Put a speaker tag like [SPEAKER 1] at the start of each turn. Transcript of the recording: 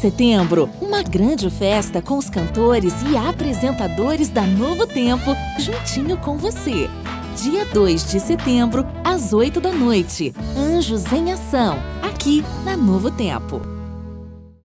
[SPEAKER 1] setembro, uma grande festa com os cantores e apresentadores da Novo Tempo, juntinho com você. Dia 2 de setembro, às 8 da noite, Anjos em Ação, aqui na Novo Tempo.